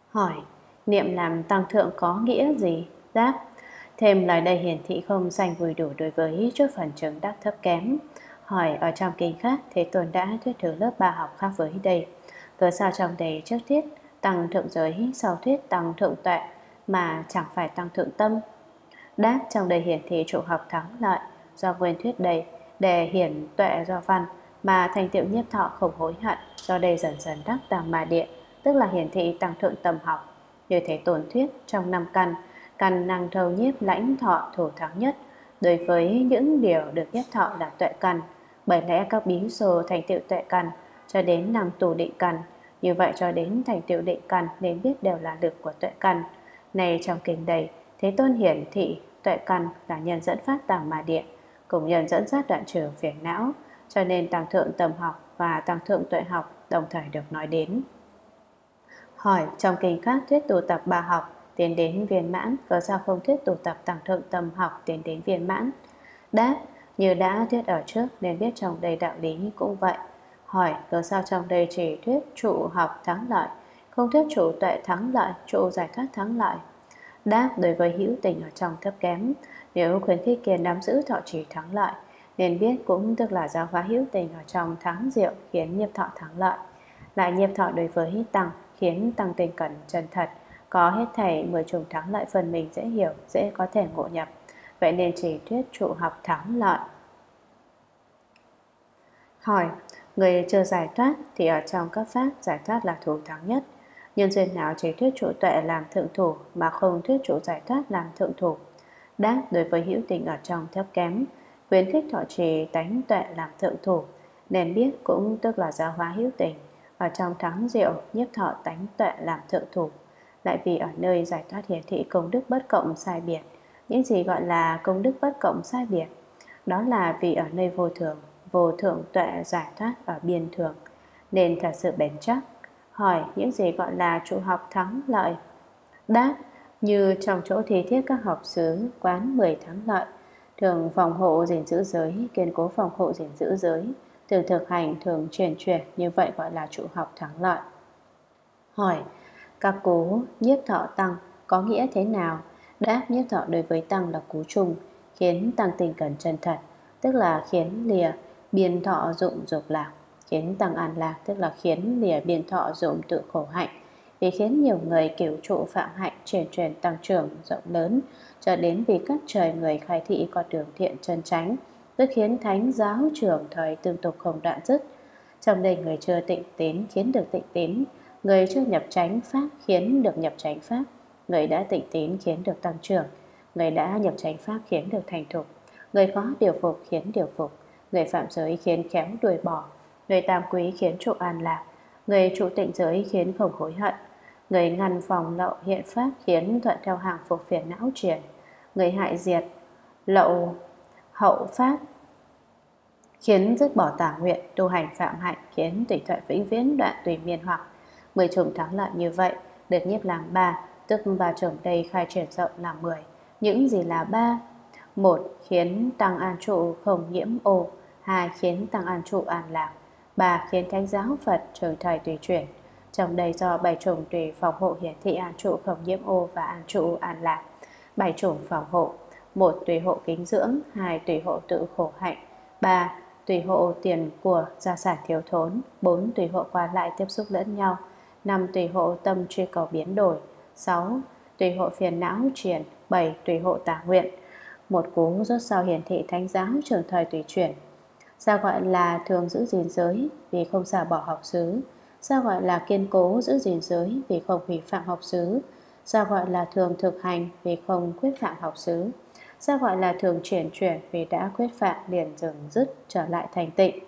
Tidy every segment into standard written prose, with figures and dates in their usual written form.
Hỏi, niệm làm tăng thượng có nghĩa gì? Đáp, thêm lời đây hiển thị không sanh vui đủ đối với chút phần chứng đắc thấp kém. Hỏi, ở trong kinh khác, Thế Tôn đã thuyết thứ lớp 3 học khác với đây. Cớ sao trong đây trước thuyết tăng thượng giới, sau thuyết tăng thượng tuệ, mà chẳng phải tăng thượng tâm? Đáp, trong đây hiển thị trụ học thắng lợi, do nguyên thuyết đây, để hiển tuệ do văn, mà thành tựu nhiếp thọ không hối hận, do đây dần dần đắc tam ma địa, tức là hiển thị tăng thượng tâm học. Như Thế Tôn thuyết trong 5 căn năng thâu nhiếp lãnh thọ thủ thắng nhất, đối với những điều được nhiếp thọ là tuệ căn. Bởi lẽ các bí số thành tựu tuệ căn cho đến năng tù định căn, như vậy cho đến thành tựu định căn nên biết đều là lực của tuệ căn. Này trong kinh đây, Thế Tôn hiển thị tuệ căn là nhân dẫn phát tam ma địa, cùng nhân dẫn dắt đoạn trừ phiền não, cho nên tăng thượng tâm học và tăng thượng tuệ học đồng thời được nói đến. Hỏi, trong kinh khác thuyết tu tập 3 học tiến đến viên mãn, có sao không thuyết tu tập tăng thượng tâm học tiến đến viên mãn? Đáp, như đã thuyết ở trước nên biết trong đây đạo lý cũng vậy. Hỏi, có sao trong đây chỉ thuyết trụ học thắng lợi, không thuyết trụ tuệ thắng lợi, trụ giải thoát thắng lợi? Đáp, đối với hữu tình ở trong thấp kém, nếu khuyến khích kia nắm giữ thọ trì thắng lợi, nên biết cũng tức là giáo hóa hữu tình ở trong thắng diệu khiến nhiếp thọ thắng lợi. Lại nhiếp thọ đối với tăng khiến tăng tinh cẩn chân thật, có hết thảy 10 chủng thắng lợi phần mình dễ hiểu, dễ có thể ngộ nhập. Vậy nên chỉ thuyết trụ học thắng lợi. Hỏi, người chưa giải thoát thì ở trong các pháp giải thoát là thủ thắng nhất. Nhân duyên nào chỉ thuyết trụ tuệ làm thượng thủ mà không thuyết trụ giải thoát làm thượng thủ? Đáp, đối với hữu tình ở trong thấp kém, khuyến khích thọ trì tánh tuệ làm thượng thủ, nên biết cũng tức là giáo hóa hữu tình ở trong thắng diệu nhiếp thọ tánh tuệ làm thượng thủ. Lại vì ở nơi giải thoát hiển thị công đức bất cộng sai biệt. Những gì gọi là công đức bất cộng sai biệt? Đó là vì ở nơi vô thượng tuệ giải thoát ở biên thường, nên thật sự bền chắc. Hỏi, những gì gọi là trụ học thắng lợi? Đáp, như trong chỗ thi thiết các học xứ quán 10 thắng lợi, thường phòng hộ gìn giữ giới, kiên cố phòng hộ gìn giữ giới, thường thực hành, thường truyền, như vậy gọi là trụ học thắng lợi. Hỏi, các cú nhiếp thọ tăng có nghĩa thế nào? Đáp, nhiếp thọ đối với tăng là cú trùng, khiến tăng tình cẩn chân thật, tức là khiến lìa biên thọ dụng dục lạc, khiến tăng an lạc, tức là khiến lìa biên thọ dụng tự khổ hạnh, vì khiến nhiều người kiểu trụ phạm hạnh truyền tăng trưởng rộng lớn, cho đến vì các trời người khai thị con đường thiện chân chánh, tức khiến thánh giáo trưởng thời tương tục không đoạn dứt. Trong đây người chưa tịnh tín khiến được tịnh tín, người chưa nhập chánh pháp khiến được nhập chánh pháp, người đã tịnh tín khiến được tăng trưởng, người đã nhập chánh pháp khiến được thành thục, người có điều phục khiến điều phục, người phạm giới khiến khéo đuổi bỏ, người tam quý khiến trụ an lạc, người trụ tịnh giới khiến không hối hận, người ngăn phòng lậu hiện pháp khiến thuận theo hàng phục phiền não triển, người hại diệt lậu hậu pháp khiến dứt bỏ tà nguyện, tu hành phạm hạnh khiến tùy thuận vĩnh viễn đoạn tùy miên hoặc. 10 chủng thắng lợi như vậy được nhiếp làm 3, tức 3 chủng đây khai triển rộng là 10. Những gì là 3? 1. Khiến tăng an trụ không nhiễm ô. 2. Khiến tăng an trụ an lạc. 3. Khiến thánh giáo Phật trường thời tùy chuyển. Trong đây do 7 chủng tùy phòng hộ hiển thị an trụ không nhiễm ô và an trụ an lạc. 7 chủng phòng hộ: 1. Tùy hộ kính dưỡng. 2. Tùy hộ tự khổ hạnh. 3. Tùy hộ tiền của gia sản thiếu thốn. 4. Tùy hộ qua lại tiếp xúc lẫn nhau. 5. Tùy hộ tâm truy cầu biến đổi. 6. Tùy hộ phiền não triển. 7. Tùy hộ tà nguyện. Một cú rốt sau hiển thị thánh giáo trường thời tùy chuyển. Sao gọi là thường giữ gìn giới? Vì không xả bỏ học xứ. Sao gọi là kiên cố giữ gìn giới? Vì không hủy phạm học xứ. Sao gọi là thường thực hành? Vì không khuyết phạm học xứ. Sao gọi là thường chuyển? Vì đã khuyết phạm liền dừng dứt trở lại thành tịnh.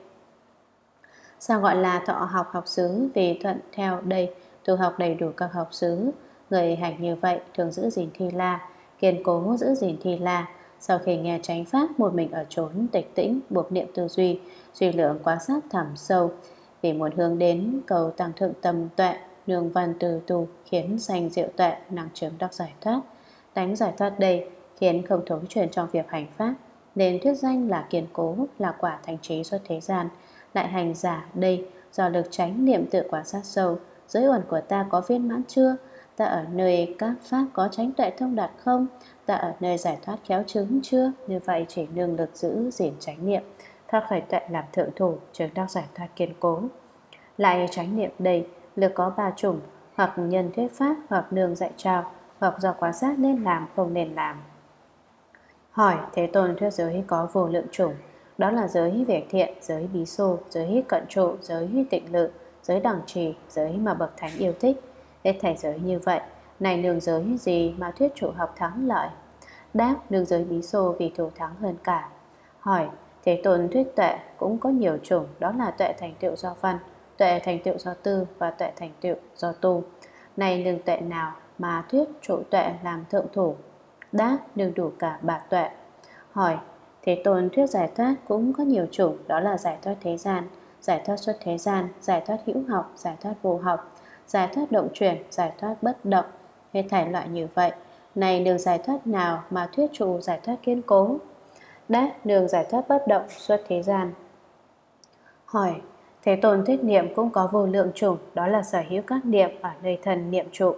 Sao gọi là thọ học học xứ? Vì thuận theo đây tu học đầy đủ các học xứ. Người hành như vậy thường giữ gìn thi la, kiên cố giữ gìn thi la. Sau khi nghe chánh pháp, một mình ở chốn tịch tĩnh, buộc niệm tư duy, suy lượng quan sát thẳm sâu, vì muốn hướng đến cầu tăng thượng tâm tuệ, nương văn từ tu, khiến sanh diệu tuệ, năng chứng đắc giải thoát. Tánh giải thoát đây khiến không thối chuyển trong việc hành pháp, nên thuyết danh là kiên cố, là quả thành trí xuất thế gian. Lại hành giả đây do lực chánh niệm tự quan sát sâu, giới uẩn của ta có viên mãn chưa? Ta ở nơi các pháp có chánh tuệ thông đạt không? Ta ở nơi giải thoát khéo chứng chưa? Như vậy chỉ nương lực giữ gìn chánh niệm, phát khởi tuệ làm thượng thủ, chứng đắc giải thoát kiên cố. Lại chánh niệm đây, lực có ba chủng, hoặc nhân thuyết pháp, hoặc nương dạy trao, hoặc do quan sát nên làm không nên làm. Hỏi: Thế Tôn thuyết giới có vô lượng chủng, đó là giới việc thiện, giới bí xô, giới cận trụ, giới tịnh lự, giới đẳng trì, giới mà bậc thánh yêu thích. Hết thảy giới như vậy, này nương giới gì mà thuyết trụ học thắng lợi? Đáp: nương giới bí xô vì thủ thắng hơn cả. Hỏi: Thế Tôn thuyết tuệ cũng có nhiều chủng, đó là tuệ thành tựu do văn, tuệ thành tựu do tư và tuệ thành tựu do tu. Này nương tuệ nào mà thuyết trụ tuệ làm thượng thủ? Đáp: nương đủ cả ba tuệ. Hỏi: Thế Tôn thuyết giải thoát cũng có nhiều chủng, đó là giải thoát thế gian, giải thoát xuất thế gian, giải thoát hữu học, giải thoát vô học, giải thoát động chuyển, giải thoát bất động. Hết thảy loại như vậy, này nương giải thoát nào mà thuyết trụ giải thoát kiên cố? Đáp: nương giải thoát bất động xuất thế gian. Hỏi: Thế Tôn thuyết niệm cũng có vô lượng chủng, đó là sở hữu các niệm ở nơi thân niệm trụ,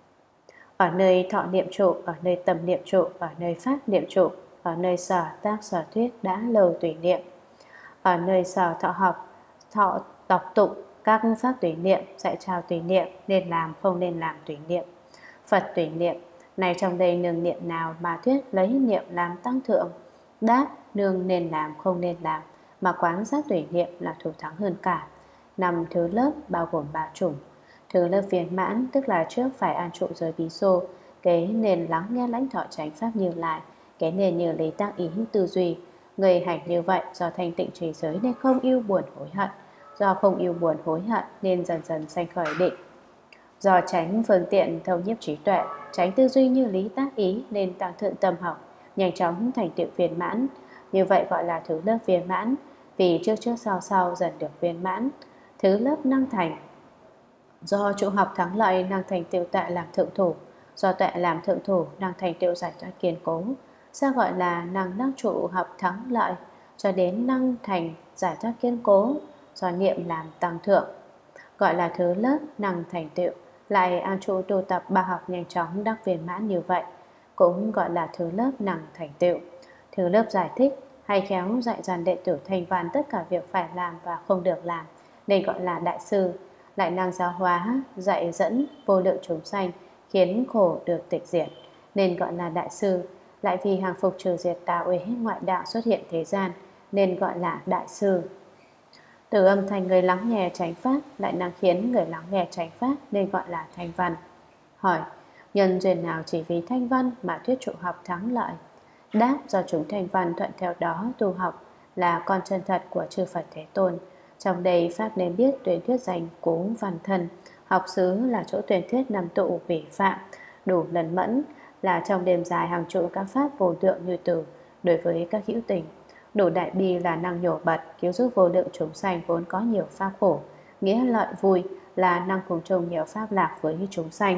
ở nơi thọ niệm trụ, ở nơi tâm niệm trụ, ở nơi pháp niệm trụ, ở nơi sở tác sở thuyết đã lâu tùy niệm, ở nơi sở thọ học, thọ đọc tụng các pháp tùy niệm, dạy trao tùy niệm, nên làm không nên làm tùy niệm, Phật tùy niệm. Này trong đây nương niệm nào mà thuyết lấy niệm làm tăng thượng? Đáp: nương nên làm không nên làm, mà quán sát tùy niệm là thủ thắng hơn cả. 5 thứ lớp bao gồm 3 chủng. Thứ lớp viên mãn tức là trước phải an trụ giới bí xô, kế nên lắng nghe lãnh thọ chánh pháp Như Lai, kế nên như lý tác ý tư duy. Người hành như vậy do thanh tịnh trì giới nên không yêu buồn hối hận, do không yêu buồn hối hận nên dần dần sanh khởi định. Do tránh phương tiện thâu nhiếp trí tuệ, tránh tư duy như lý tác ý nên tăng thượng tâm học, nhanh chóng thành tựu viên mãn. Như vậy gọi là thứ lớp viên mãn, vì trước trước sau sau dần được viên mãn. Thứ lớp năng thành, do trụ học thắng lợi năng thành tựu tuệ làm thượng thủ, do tuệ làm thượng thủ năng thành tựu giải thoát kiên cố. Sao gọi là năng trụ học thắng lợi cho đến năng thành giải thoát kiên cố? Do niệm làm tăng thượng, gọi là thứ lớp năng thành tựu. Lại an trụ tu tập ba học nhanh chóng đắc viên mãn như vậy, cũng gọi là thứ lớp năng thành tựu. Thứ lớp giải thích hay khéo dạy dàn đệ tử thành văn tất cả việc phải làm và không được làm, nên gọi là đại sư. Lại năng giáo hóa, dạy dẫn vô lượng chúng sanh, khiến khổ được tịch diệt, nên gọi là đại sư. Lại vì hàng phục trừ diệt tà uế ngoại đạo xuất hiện thế gian, nên gọi là đại sư. Từ âm thanh người lắng nghe chánh pháp, lại năng khiến người lắng nghe chánh pháp, nên gọi là thanh văn. Hỏi: nhân duyên nào chỉ vì thanh văn mà thuyết trụ học thắng lợi? Đáp: do chúng thanh văn thuận theo đó tu học, là con chân thật của chư Phật Thế Tôn. Trong đây pháp nên biết tuyển thuyết danh cố văn thân, học xứ là chỗ tuyển thuyết nằm tụ vị phạm, đủ lần mẫn là trong đêm dài hàng trụ các pháp vô lượng như tử đối với các hữu tình. Đủ đại bi là năng nhổ bật cứu giúp vô lượng chúng sanh vốn có nhiều pháp khổ, nghĩa lợi vui là năng cùng chung nhiều pháp lạc với chúng sanh.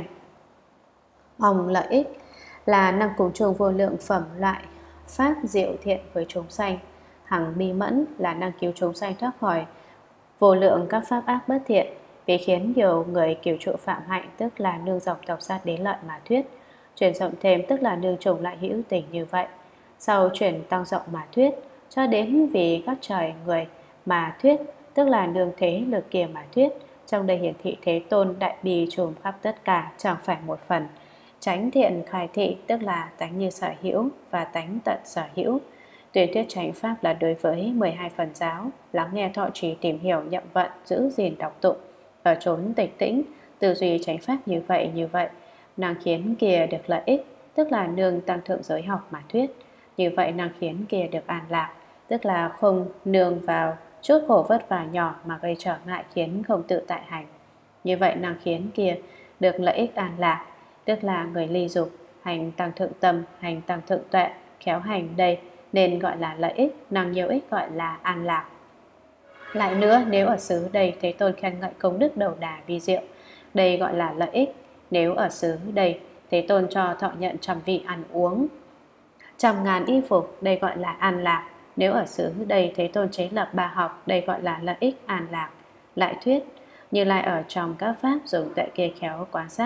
Hồng lợi ích là năng cùng chung vô lượng phẩm loại pháp diệu thiện với chúng sanh. Hằng bi mẫn là năng cứu chúng sanh thoát khỏi vô lượng các pháp ác bất thiện, vì khiến nhiều người kiều trụ phạm hạnh, tức là nương dọc tộc sát đế lợi mà thuyết. Chuyển rộng thêm tức là nương trùng lại hữu tình như vậy. Sau chuyển tăng rộng mà thuyết, cho đến vì các trời người mà thuyết, tức là nương thế lực kia mà thuyết. Trong đây hiển thị Thế Tôn đại bi trùm khắp tất cả, chẳng phải một phần. Chánh thiện khai thị tức là tánh như sở hữu và tánh tận sở hữu. Tuyên thuyết chánh pháp là đối với 12 phần giáo, lắng nghe thọ trì tìm hiểu nhậm vận, giữ gìn đọc tụng, ở chốn tịch tĩnh, tư duy chánh pháp như vậy, năng khiến kia được lợi ích, tức là nương tăng thượng giới học mà thuyết. Như vậy năng khiến kia được an lạc, tức là không nương vào chút khổ vất vả nhỏ mà gây trở ngại khiến không tự tại hành. Như vậy năng khiến kia được lợi ích an lạc, tức là người ly dục, hành tăng thượng tâm, hành tăng thượng tuệ, khéo hành đây nên gọi là lợi ích, năng nhiều ích gọi là an lạc. Lại nữa, nếu ở xứ đây Thế Tôn khen ngợi công đức đầu đà vi diệu, đây gọi là lợi ích. Nếu ở xứ đây Thế Tôn cho thọ nhận trăm vị ăn uống, 100.000 y phục, đây gọi là an lạc. Nếu ở xứ đây Thế Tôn chế lập ba học, đây gọi là lợi ích an lạc. Lại thuyết, Như Lai ở trong các pháp dùng tuệ kia khéo quan sát,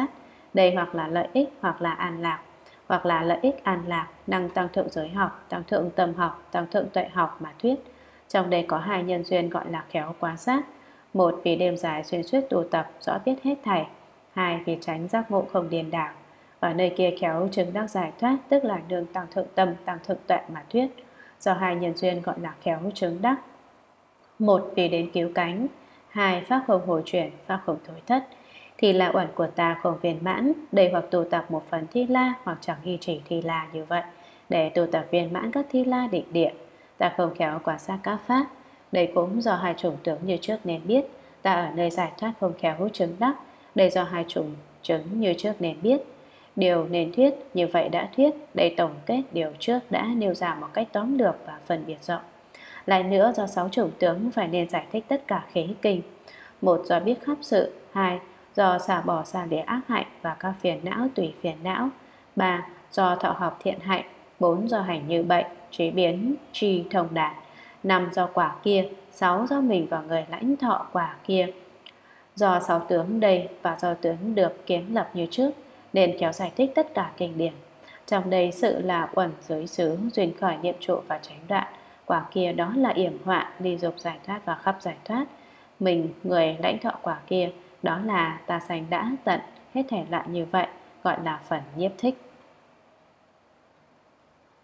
Đây hoặc là lợi ích hoặc là an lạc, hoặc là lợi ích an lạc, năng tăng thượng giới học, tăng thượng tâm học, tăng thượng tuệ học mà thuyết. Trong đây có hai nhân duyên gọi là khéo quan sát. Một vì đêm dài xuyên suốt tu tập, rõ biết hết thảy. Hai vì tránh giác ngộ không điên đảo. Ở nơi kia khéo chứng đắc giải thoát, tức là nương tăng thượng tâm, tăng thượng tuệ mà thuyết. Do hai nhân duyên gọi là khéo chứng đắc. Một vì đến cứu cánh, hai pháp không hồi chuyển, pháp không thối thất. Thì là uẩn của ta không viên mãn, đây hoặc tu tập một phần thi la, hoặc chẳng ghi chỉ thi la như vậy. Để tu tập viên mãn các thi la định địa, ta không khéo quan sát các pháp. Đây cũng do hai chủng tướng như trước nên biết. Ta ở nơi giải thoát không khéo chứng đắc, đây do hai chủng chứng như trước nên biết. Điều nên thuyết như vậy đã thuyết, đây tổng kết điều trước đã nêu ra một cách tóm lược và phân biệt rộng. Lại nữa, do sáu chủng tướng phải nên giải thích tất cả khế kinh. Một do biết khắp sự, hai do xả bỏ xa lìa ác hạnh và các phiền não tùy phiền não, ba do thọ học thiện hạnh, bốn do hành như bệnh, chế biến tri thông đạt, năm do quả kia, sáu do mình và người lãnh thọ quả kia. Do sáu tướng đây và do tướng được kiến lập như trước nên kéo giải thích tất cả kinh điển. Trong đây sự là uẩn giới xứ, duyên khởi niệm trụ và tránh đoạn. Quả kia đó là yểm họa, ly dục giải thoát và khắp giải thoát. Mình, người lãnh thọ quả kia, đó là ta sanh đã tận, hết thể lại như vậy, gọi là phần nhiếp thích.